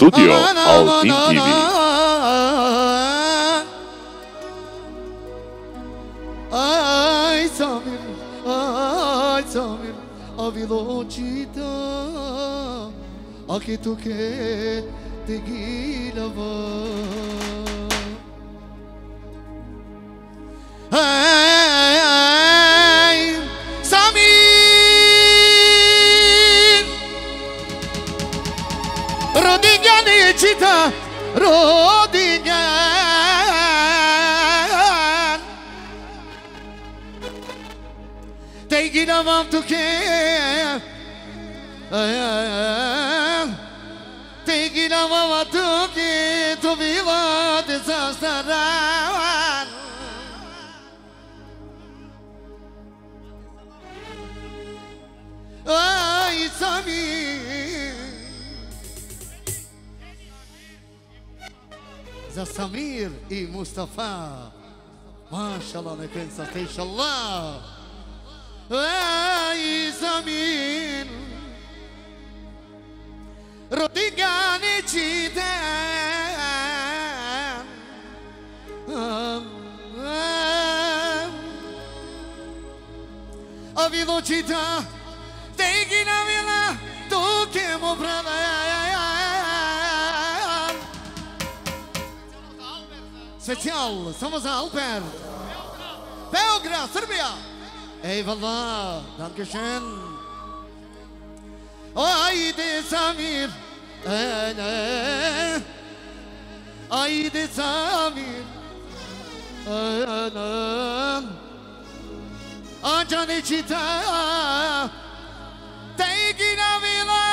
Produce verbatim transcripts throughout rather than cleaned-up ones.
Studio Altin T V. Ai Samir, ai Samir, a velocità, a che tu che te guidava. Ai Samir, Rodigani città, Rodigan, te guidava tu che, te guidava tu che tu viva desastre. Ay Samir, za Samir i Mustafa, mashallah ne pensa te inshallah. Ay Samir, Rodigani citan, a velocità. Taking a villa, took him a brother. Special, somos Alper. Belgrad, Serbia. Eyvallah, dankeschön. Haydi Samir, ana. Haydi Samir, ana. Anjani Chita. Taking a villa,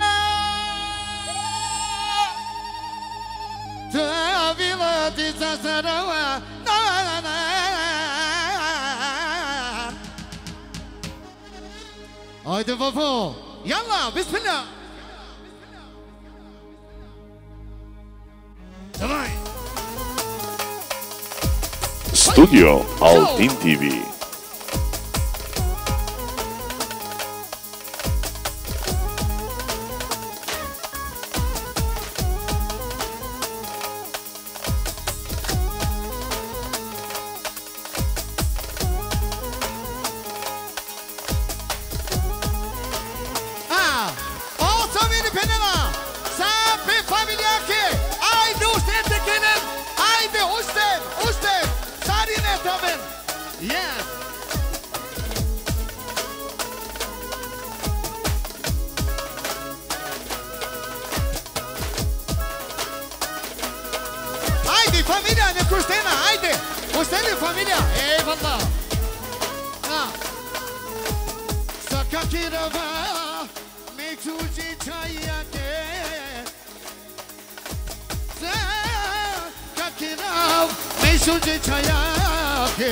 to a villa disaster. Na na na. Haydi baba, yalla, bismillah. Давай. Studio Altin T V. Yes. Haydi familia ne kustena haydi. Kustena familia. Eyvallah. Ha. Sakakirava meçuci çayake. Sakakirav meçuci çayake.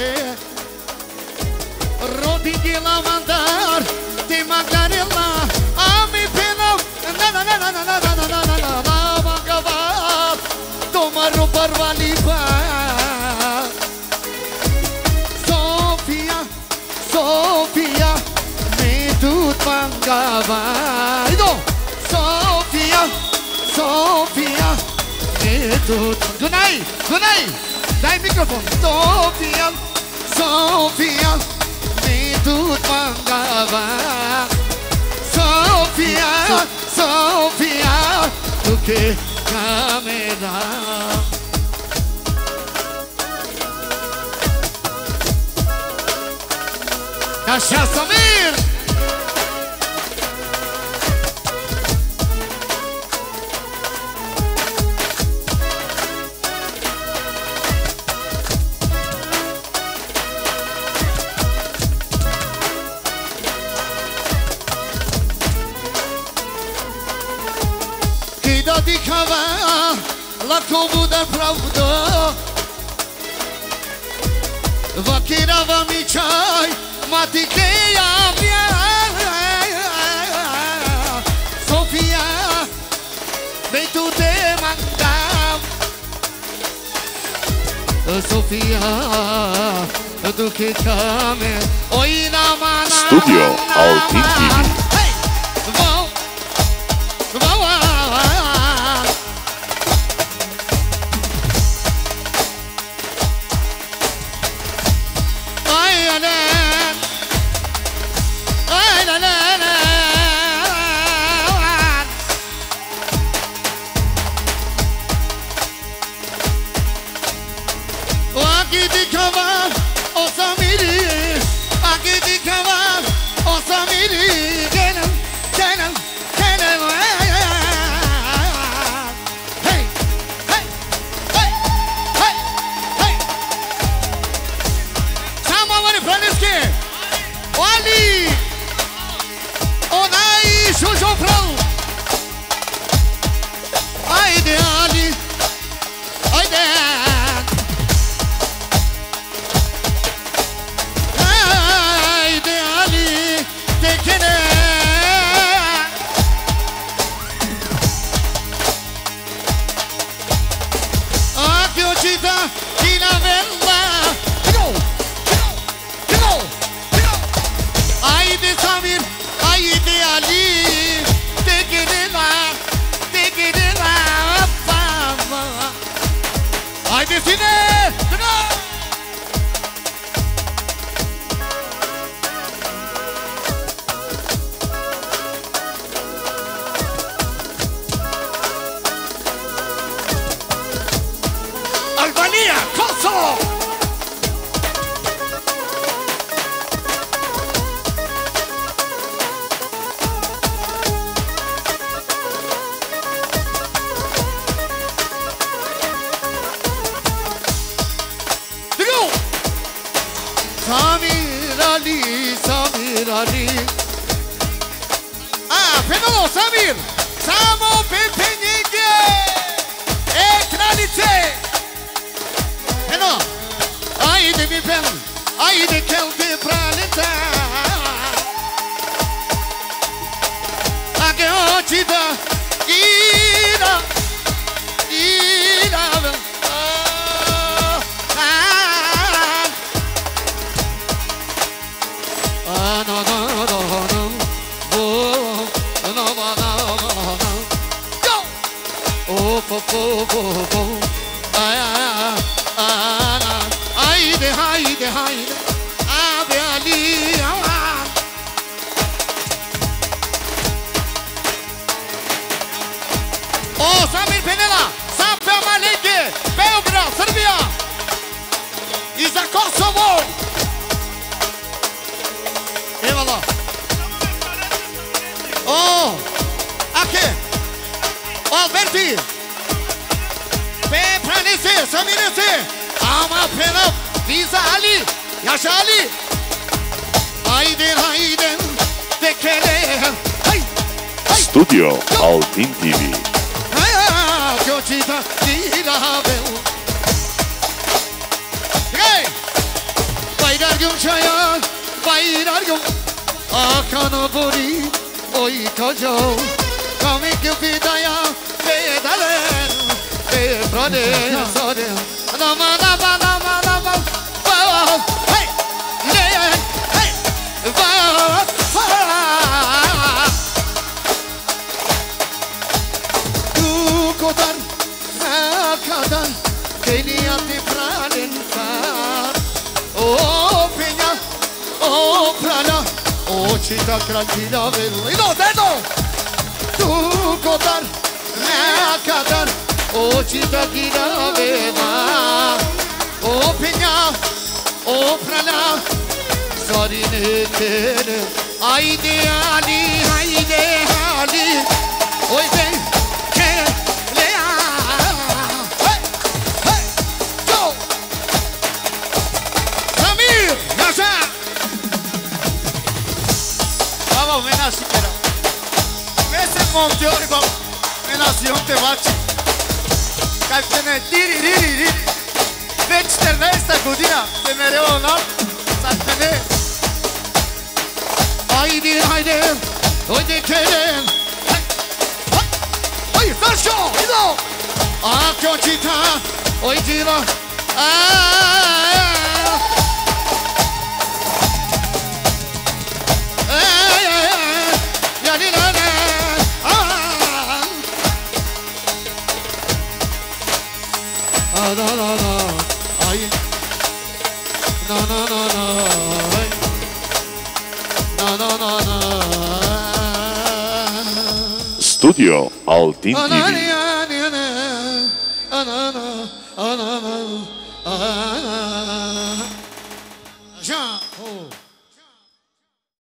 Rodigi lavandar, ti mangarilla, ami pinam, na na na na na na na na na na na mangavat, tomaru parvalipa. Sofia, Sofia, me tut mangavat. Ido, Sofia, Sofia, me tut. Gunay, Gunay, dai microphone. Sofia, Sofia. Tut mangava, Sofia, Sofia, tu che camera. Yaşa Samir. Dikava, lako bude pravda. Vakirava mi čaj, matike javlja. Sofia, me tu te mandam. Sofia, tu che kame. Oi na mana. Studio Altin T V. Hey, wow, wow, wow. Penelo, Samir! Samo Pepenike! E kraljice! Peno! Ajde mi pen! Ajde kel te praleta! Ake oči da ira! Ira vel! Ah, no, no, no, no. Oh, no, no, no, no. Go! Oh, po, po, po, po. Ay, ay, ay, ay. Haydi, haydi, haydi. Abi Ali, aman. Oh, Samir Penela. Sappa Maliki. Beograd, Srbija. Iza Kosovo. Eyvallah. Oh, Ake. Alberti. Be pranesi, Samiresi. Ama penap. Biza Ali. Yaşa Ali. Haydi haydi. Dekele. Hay. Hay. Studio Altin T V. Hay. Göçita dilavel. Hey. Bayrar gümşaya. Bayrar güm. Akana bori. Oy koca. Kamik fidaya. Bedalen. Bebrane. Sade. Nama nama nama nama. Hey. Hey. Hey. Tu kadar. Ne kadar. Beni ati pralintar. Oh penya. Oh prana. Oh çita kralina velu. İno deno. Tu kadar. Ne kadar. Oh çita kralina velu. Oh penya. Oh prana. Sarine tene. Haydi Ali. Haydi Ali. Oy be. Montiorico, me nación te baci. Calcene diri diri diri. Već četrnaesta godina te mereu nam satene. Haydi haydi. Haydi Kerem. Haydi Ferşo. İdo. Akyo çita. Oy cila. Yani la la. Na na na na, ay, na na na na, ay, na na na na. Studio Altin T V. Ana ana ana ana ana ana.